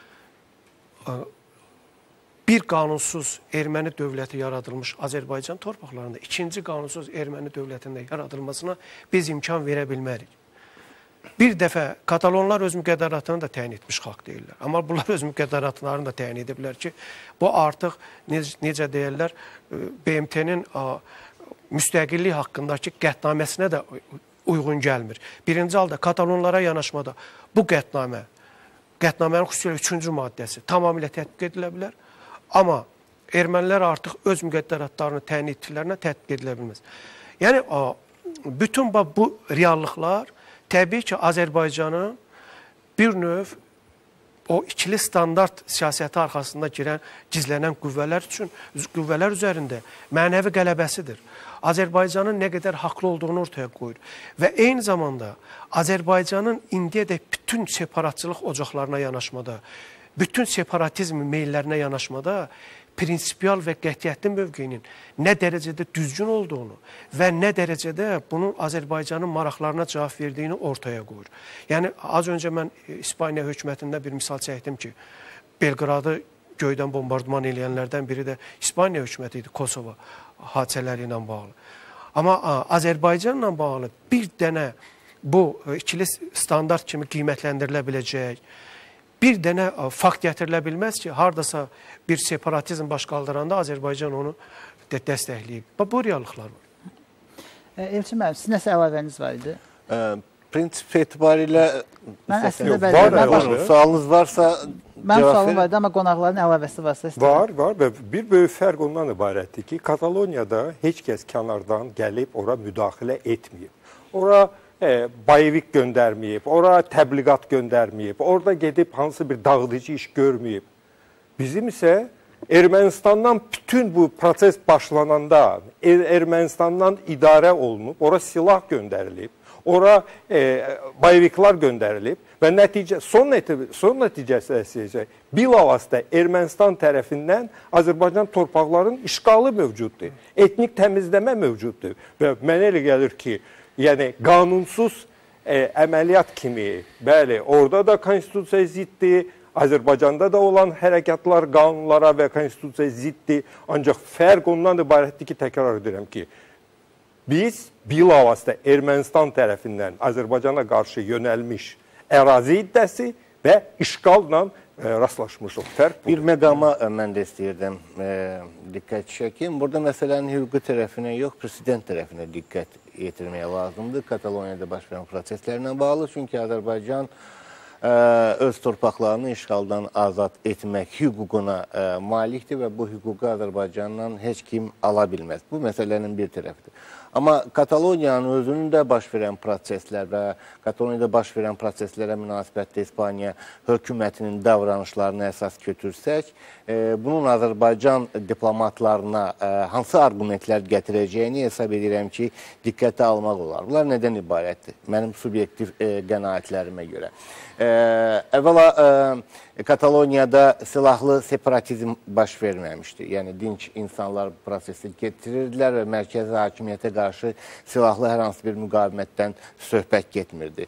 bir qanunsuz erməni dövləti yaradılmış Azərbaycan torpaqlarında ikinci qanunsuz erməni dövlətində yaradılmasına biz imkan verə bilmərik. Bir dəfə Katalonlar öz müqəddəratını da təyin etmiş xalq deyirlər. Amma bunlar öz müqəddəratlarını da təyin ediblər ki, bu artıq necə deyirlər, B M T-nin müstəqillik haqqındakı qətnaməsinə də uyğun gəlmir. Birinci halda Katalonlara yanaşmada bu qətnamə, qətnamənin xüsusilə üçüncü maddəsi tamamilə tətbiq edilə bilər. Amma ermənilər artıq öz müqəddəratlarını təyin etdiklərinə tətbiq edilə bilməz. Yəni, bütün bu reallıqlar təbii ki, Azərbaycanın bir növ o ikili standart siyasəti arxasında girən, gizlənən qüvvələr üçün, qüvvələr üzərində mənəvi qələbəsidir. Azərbaycanın nə qədər haqlı olduğunu ortaya qoyur. Və eyni zamanda Azərbaycanın indiyədək bütün separatçılıq ocaqlarına yanaşmada, bütün separatizm meyllərinə yanaşmada prinsipial və qətiyyətli mövqeyinin nə dərəcədə düzgün olduğunu və nə dərəcədə bunun Azərbaycanın maraqlarına cavab verdiyini ortaya qoyur. Yəni, az öncə mən İspaniya hökumətində bir misal çəkdim ki, Belqradı göydən bombardman eləyənlərdən biri də İspaniya hökuməti idi, Kosova hadisələri ilə bağlı. Amma Azərbaycanla bağlı bir dənə bu ikili standart kimi qiymətləndirilə biləcək, bir dənə fakt gətirilə bilməz ki, haradasa bir separatizm baş qaldıranda Azərbaycan onu dəstəkləyib. Bu reallıqlar var. Elçin müəllim, siz nəsə əlavəniz var idi? Prinsip etibarilə sualınız varsa Mənim sualım var idi, amma qonaqların əlavəsi varsa istəyəm. Var, var və bir böyük fərq ondan ibarətdir ki, Kataloniyada heç kəs kənardan gəlib ora müdaxilə etməyib. Ora E, bayevik göndərməyib, ora təbliğat göndərməyib, orada gedib hansı bir dağıdıcı iş görməyib. Bizim isə Ermənistandan bütün bu proses başlananda er Ermənistandan idarə olunub, ora silah göndərilib, ora e, bayviklar göndərilib və nəticə, son, nəticə, son nəticəsi əsəcək. Bilavasitə Ermənistan tərəfindən Azərbaycan torpaqlarının işğalı mövcuddur, etnik təmizləmə mövcuddur və mənə elə gəlir ki, yəni qanunsuz e, əməliyyat kimi, bəli, orada da konstitusiyaya ziddir, Azərbaycanda da olan hərəkatlar qanunlara və konstitusiyaya ziddir. Ancaq fərq ondan ibarətdir ki, təkrar edirəm ki, biz bilavasitə Ermənistan tərəfindən Azərbaycana qarşı yönəlmiş ərazi iddiası və işğalla e, rastlaşmışıq. Fərq bu. Bir məqama mən də istəyirdim e, diqqət çəkim. Burada məsələnin hüquqi tərəfinə yox, prezident tərəfinə diqqət yetirməyə lazımdır. Kataloniyada baş verən proseslərlə bağlı. Çünki Azərbaycan öz torpaqlarını işğaldan azad etmək hüququna malikdir və bu hüququ Azərbaycandan heç kim ala bilməz. Bu məsələnin bir tərəfidir. Amma Kataloniyanın özünün də baş verən proseslər və Kataloniyada baş verən proseslərə münasibətdə İspaniya hökumətinin davranışlarını əsas götürsək, bunun Azərbaycan diplomatlarına hansı argumentlər gətirəcəyini hesab edirəm ki, diqqətə almaq olar. Bunlar nədən ibarətdir? Mənim subyektiv qənaətlərimə görə. Əvvəla Kataloniyada silahlı separatizm baş verməmişdi. Yəni, dinç insanlar prosesi getirirdilər və mərkəzi hakimiyyətə qarşı silahlı hər hansı bir müqavimətdən söhbət getmirdi.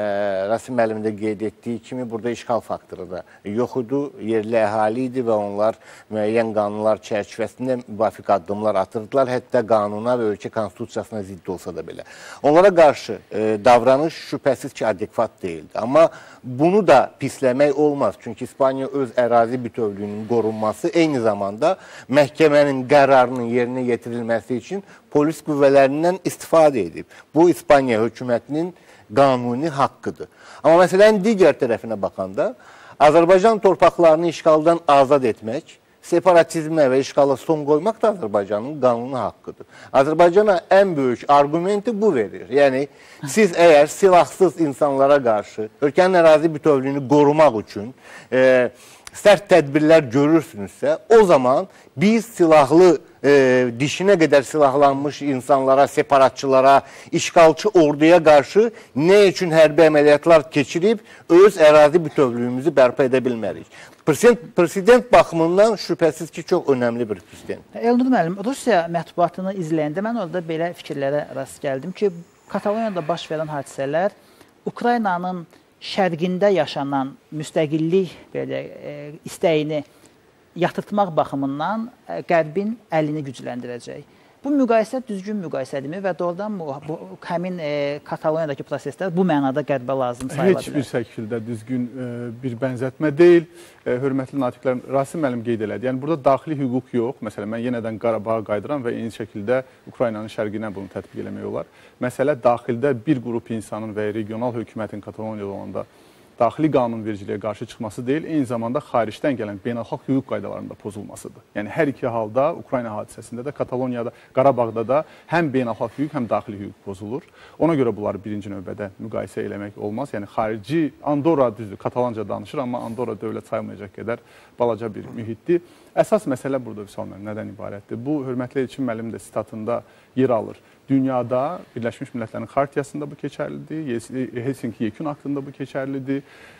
Rasim müəllim də qeyd etdiyi kimi, burada işğal faktoru da yox idi, yerli əhali idi və onlar müəyyən qanunlar çərçivəsində müvafiq addımlar atırdılar, hətta qanuna və ölkə konstitusiyasına zidd olsa da belə. Onlara qarşı davranış şübhəsiz ki, adekvat deyildi. Amma bunu da pisləmək olmaz. Çünki İspaniya öz ərazi bütövlüyünün qorunması, eyni zamanda məhkəmənin qərarının yerinə yetirilməsi üçün polis qüvvələrindən istifadə edib. Bu, İspaniya hökumətinin qanuni haqqıdır. Amma məsələnin digər tərəfinə baxanda, Azərbaycan torpaqlarını işğaldan azad etmək, separatizmə və işğala son qoymaq da Azərbaycanın qanuni haqqıdır. Azərbaycana ən böyük argumenti bu verir. Yəni, siz əgər silahsız insanlara qarşı ölkənin ərazi bütövlüyünü qorumaq üçün e, sərt tədbirlər görürsünüzsə, o zaman biz silahlı, e, dişinə qədər silahlanmış insanlara, separatçılara, işğalçı orduya qarşı nə üçün hərbi əməliyyatlar keçirib öz ərazi bütövlüyümüzü bərpa edə bilmərik. Prezident, prezident baxımından şübhəsiz ki, çox önəmli bir prezident. Elnur müəllim, Rusiya mətbuatını izləyəndə mən orada belə fikirlərə rast gəldim ki, Kataloniyada baş verən hadisələr Ukraynanın şərqində yaşanan müstəqillik belə, e, istəyini yatırtmaq baxımından e, Qərbin əlini gücləndirəcək. Bu müqayisə düzgün müqayisədirmi və doğrudan bu, bu həmin e, Kataloniyadakı proseslər bu mənada qərbə lazım sayıla bilər? Heç bir şəkildə düzgün e, bir bənzətmə deyil. E, hörmətli natiqlər, Rasim müəllim qeyd elədi. Yəni, burada daxili hüquq yox. Məsələn, mən yenədən Qarabağa qayıdıram və eyni şəkildə Ukraynanın şərqinə bunu tətbiq eləmək olar. Məsələ, daxildə bir qrup insanın və regional hökumətin Kataloniyada olanda daxili qanunvericiliyə qarşı çıxması deyil, eyni zamanda xaricdən gələn beynəlxalq hüquq qaydalarının da pozulmasıdır. Yəni, hər iki halda Ukrayna hadisəsində də, Kataloniyada, Qarabağda da həm beynəlxalq hüquq, həm daxili hüquq pozulur. Ona görə bunları birinci növbədə müqayisə eləmək olmaz. Yəni, xarici, Andorra düzdür, Katalanca danışır, amma Andorra dövlət sayılmayacaq qədər balaca bir mühitdir. Əsas məsələ burada Vüsal müəllim nədən ibarətdir? Bu, hörmətli Elçin müəllim də sitatında yer alır. Dünyada Birləşmiş Millətlərin Xartiyasında bu keçərlidir, Helsinki Yekun Aktında bu keçərlidir.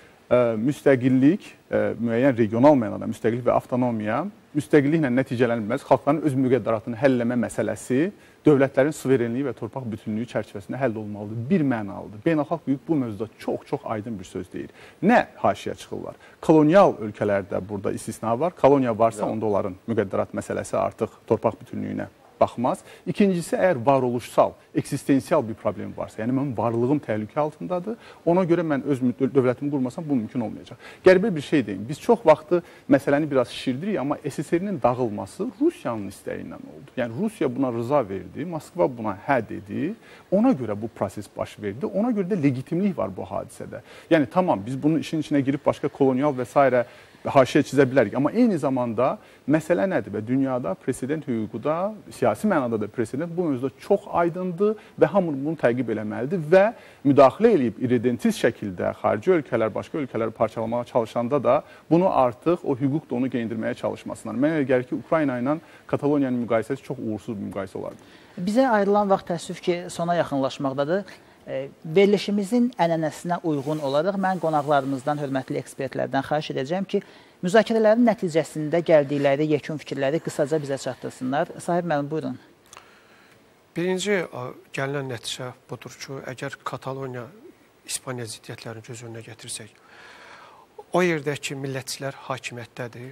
Müstəqillik, müəyyən regional mənada müstəqillik və avtonomiya müstəqilliklə nəticələnilməz, xalqların öz müqəddəratını həll etmə məsələsi dövlətlərin suverenliyi və torpaq bütünlüyü çərçivəsində həll olmalıdır. Bir mənalıdır. Beynəlxalq hüquq bu mövzuda çox-çox aydın bir söz deyir. Nə haşiyə çıxırlar? Kolonial ölkələrdə burada istisna var. Koloniya varsa, onda onların müqəddərat məsələsi artıq torpaq bütünlüyünə baxmaz. İkincisi, əgər varoluşsal, eksistensial bir problem varsa, yəni mənim varlığım təhlükə altındadır, ona görə mən öz dövlətimi qurmasam, bu mümkün olmayacaq. Qəribə bir şey deyim, biz çox vaxtı məsələni biraz şişirdirik, amma S S R-nin dağılması Rusiyanın istəyindən oldu. Yəni, Rusiya buna rıza verdi, Moskva buna hə dedi, ona görə bu proses baş verdi, ona görə də legitimlik var bu hadisədə. Yəni, tamam, biz bunun işin içinə girib başqa kolonial və s. haşiyə çizə bilərik. Amma eyni zamanda məsələ nədir və dünyada president hüququ da, siyasi mənada da president bu mövzuda çox aydındır və hamı bunu təqib eləməlidir və müdaxilə edib irredentiv şəkildə xarici ölkələr, başqa ölkələri parçalamağa çalışanda da bunu artıq o hüquq da onu geyindirməyə çalışmasınlar. Mənə elə gəlir ki, Ukrayna ilə Kataloniyanın müqayisəsi çox uğursuz bir müqayisə olardı. Bizə ayrılan vaxt təəssüf ki, sona yaxınlaşmaqdadır. Verilişimizin ənənəsinə uyğun olaraq mən qonaqlarımızdan, hörmətli ekspertlərdən xahiş edəcəm ki, müzakirələrin nəticəsində gəldikləri yekun fikirləri qısaca bizə çatdırsınlar. Sahib müəllim, buyurun. Birinci gələn nəticə budur ki, əgər Kataloniya İspaniya ziddiyyətlərini göz önünə gətirsək, o yerdəki millətçilər hakimiyyətdədir,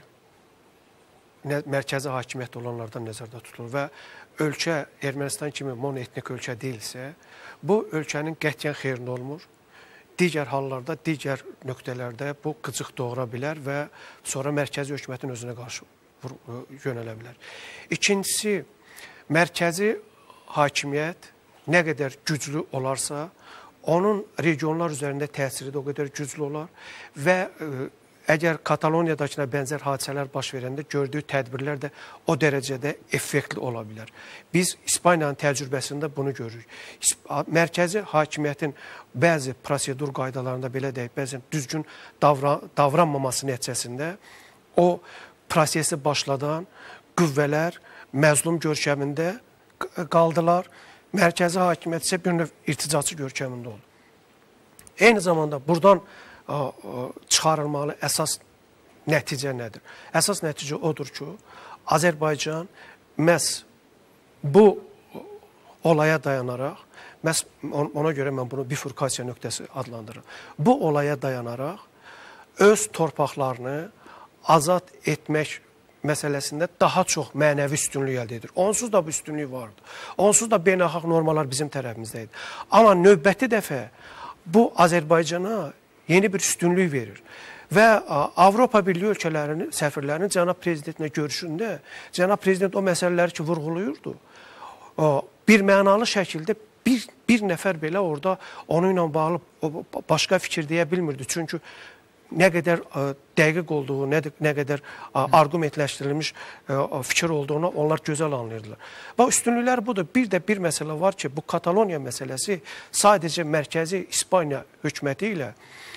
mərkəzi hakimiyyət olanlardan nəzərdə tutulur və ölkə Ermənistan kimi monoetnik ölkə deyilsə, bu ölkənin qətiyyən xeyrinə olmur. Digər hallarda, digər nöqtələrdə bu qıcıq doğura bilər və sonra mərkəzi hökumətin özünə qarşı yönələ bilər. İkincisi, mərkəzi hakimiyyət nə qədər güclü olarsa, onun regionlar üzərində təsiri də o qədər güclü olar və əgər Kataloniyadakına bənzər hadisələr baş verəndə gördüyü tədbirlər də o dərəcədə effektli ola bilər. Biz İspaniyanın təcrübəsində bunu görürük. Mərkəzi hakimiyyətin bəzi prosedur qaydalarında belə deyək, bəzən düzgün davran, davranmaması nəticəsində o prosesi başladan qüvvələr məzlum görkəmində qaldılar. Mərkəzi hakimiyyət isə bir növ irticacı görkəmində oldu. Eyni zamanda buradan çıxarılmalı əsas nəticə nədir? Əsas nəticə odur ki, Azərbaycan məhz bu olaya dayanaraq, məhz ona görə mən bunu bifurkasiya nöqtəsi adlandırıram. Bu olaya dayanaraq öz torpaqlarını azad etmək məsələsində daha çox mənəvi üstünlük əldə edir. Onsuz da bu üstünlük vardır. Onsuz da beynəlxalq normalar bizim tərəfimizdəydir. Amma növbəti dəfə bu Azərbaycana yeni bir üstünlük verir. Və Avropa Birliyi ölkələrinin, səfirlərinin cənab prezidentinə görüşündə cənab prezident o məsələləri ki, vurğuluyurdu. Bir mənalı şəkildə bir, bir nəfər belə orada onunla bağlı başqa fikir deyə bilmirdi. Çünki nə qədər dəqiq olduğu, nə, nə qədər argumentləşdirilmiş fikir olduğunu onlar gözəl anlayırdılar. Və üstünlüklər budur. Bir də bir məsələ var ki, bu Kataloniya məsələsi sadəcə mərkəzi İspaniya hökuməti ilə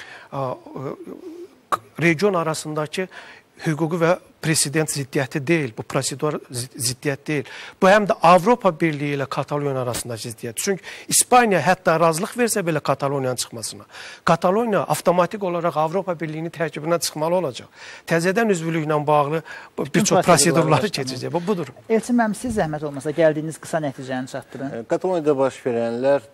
region arasındakı hüquqi və president ziddiyyəti deyil, bu prosedur ziddiyyət deyil. Bu həm də Avropa Birliyi ilə Kataloniya arasındakı ziddiyyət. Çünki İspaniya hətta razılıq versə belə Kataloniyanın çıxmasına, Kataloniya avtomatik olaraq Avropa Birliyinin tərkibindən çıxmalı olacaq. Təzədən üzvlüklə bağlı bir çox prosedurları keçəcək. Bu budur. Elçin müəllim, siz zəhmət olmasa gəldiyiniz qısa nəticəni çatdırın. Kataloniyada baş verənlər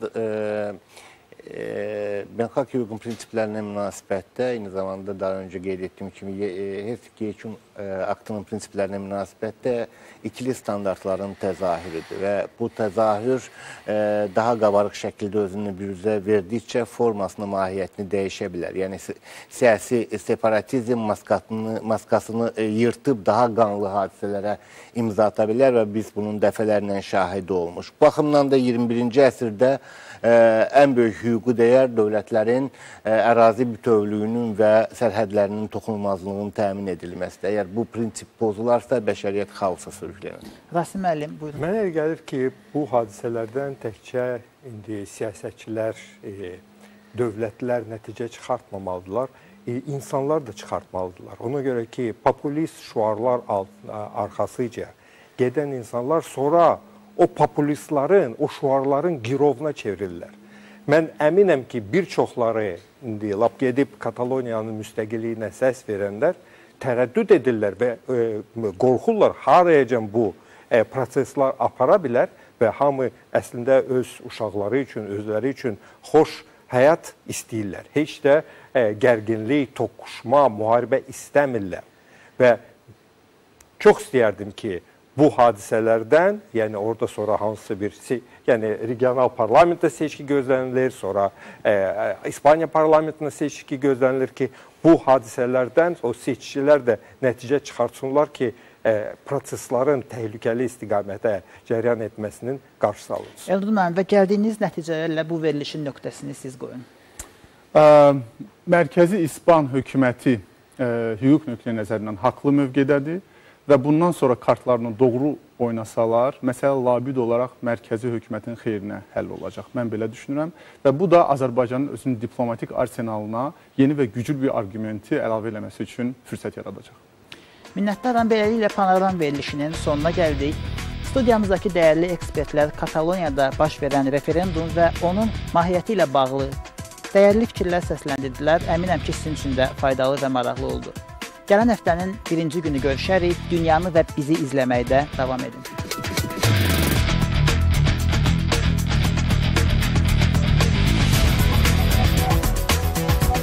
beynəlxalq hüququn prinsiplərinə münasibətdə, eyni zamanda daha öncə qeyd etdiyim kimi Helsinki yekun aktının prinsiplərinə münasibətdə ikili standartların təzahürüdür və bu təzahür daha qabarıq şəkildə özünü büruzə verdikcə formasını, mahiyyətini dəyişə bilər. Yəni siyasi separatizm maskasını, maskasını yırtıb daha qanlı hadisələrə imza ata bilər və biz bunun dəfələrlə şahidi olmuş. Bu baxımdan da iyirmi birinci əsrdə ən böyük hüquqi dəyər dövlətlərin ərazi bütövlüyünün və sərhədlərinin toxunulmazlığının təmin edilməsidir. Əgər bu prinsip pozularsa, bəşəriyyət xaosa sürüklənir. Rasim müəllim, buyurun. Mənə elə gəlir ki, bu hadisələrdən təkcə indi siyasətçilər, dövlətlər nəticə çıxartmamalıdırlar, insanlar da çıxartmalıdırlar. Ona görə ki, populist şüarlar arxasıca gedən insanlar sonra o populistların, o şüarların girovuna çevrilirlər. Mən əminəm ki, bir çoxları indi lap gedib Kataloniyanın müstəqilliyinə səs verənlər tərəddüd edirlər və e, qorxurlar harayacan bu e, proseslər apara bilər və hamı əslində öz uşaqları üçün, özləri üçün xoş həyat istəyirlər. Heç də e, gərginlik, toqquşma, müharibə istəmirlər. Və çox istəyərdim ki, bu hadisələrdən, yəni orada sonra hansısa bir, yəni regional parlamentdə seçki gözlənilir, sonra e, İspaniya parlamentində seçki gözlənilir ki, bu hadisələrdən o seçkilər də nəticə çıxartsınlar ki, e, proseslərin təhlükəli istiqamətə cəryan etməsinin qarşısı alınsın. Eldun müəllim, və gəldiyiniz nəticələrlə bu verilişin nöqtəsini siz qoyun. Ə, Mərkəzi İspan hökuməti e, hüquq nöqteyi nəzərindən haqlı mövqedədir və bundan sonra kartlarını doğru oynasalar, məsələ labid olaraq mərkəzi hökumətin xeyrinə həll olacaq. Mən belə düşünürəm və bu da Azərbaycanın özünün diplomatik arsenalına yeni və güclü bir argumenti əlavə eləməsi üçün fürsət yaradacaq. Minnətdaram, beləliklə panoram verilişinin sonuna gəldik. Studiyamızdakı dəyərli ekspertlər Kataloniyada baş verən referendum və onun mahiyyəti ilə bağlı dəyərli fikirlər səsləndirdilər. Əminəm ki, sizin üçün də faydalı və maraqlı oldu. Gələn həftənin birinci günü görüşərik. Dünyanı və bizi izləməkdə davam edin.